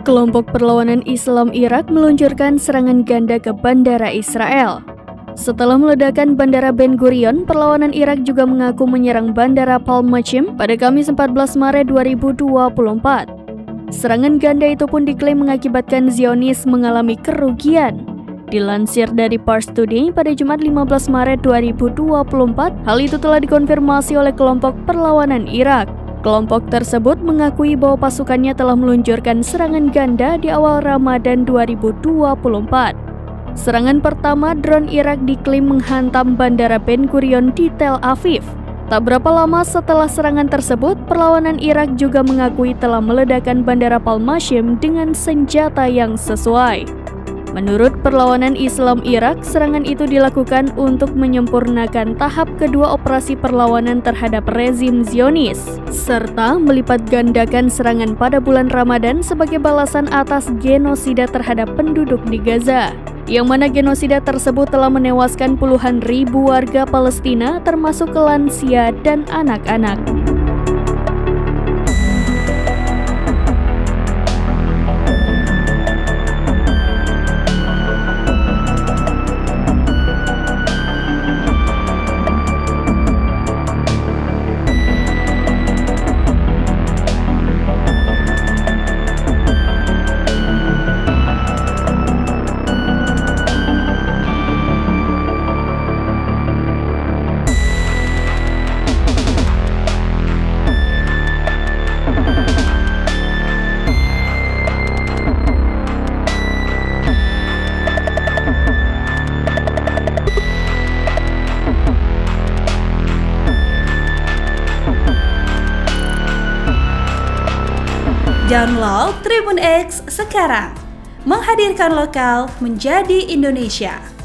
Kelompok perlawanan Islam Irak meluncurkan serangan ganda ke bandara Israel. Setelah meledakkan bandara Ben Gurion, perlawanan Irak juga mengaku menyerang bandara Palmachim pada Kamis 14 Maret 2024. Serangan ganda itu pun diklaim mengakibatkan Zionis mengalami kerugian. Dilansir dari Pars Today pada Jumat 15 Maret 2024, hal itu telah dikonfirmasi oleh kelompok perlawanan Irak. Kelompok tersebut mengakui bahwa pasukannya telah meluncurkan serangan ganda di awal Ramadan 2024. Serangan pertama drone Irak diklaim menghantam bandara Ben Gurion di Tel Aviv. Tak berapa lama setelah serangan tersebut, perlawanan Irak juga mengakui telah meledakkan bandara Palmachim dengan senjata yang sesuai. Menurut perlawanan Islam Irak, serangan itu dilakukan untuk menyempurnakan tahap kedua operasi perlawanan terhadap rezim Zionis, serta melipat gandakan serangan pada bulan Ramadan sebagai balasan atas genosida terhadap penduduk di Gaza, yang mana genosida tersebut telah menewaskan puluhan ribu warga Palestina termasuk lansia dan anak-anak. Download Tribun X sekarang, menghadirkan lokal menjadi Indonesia.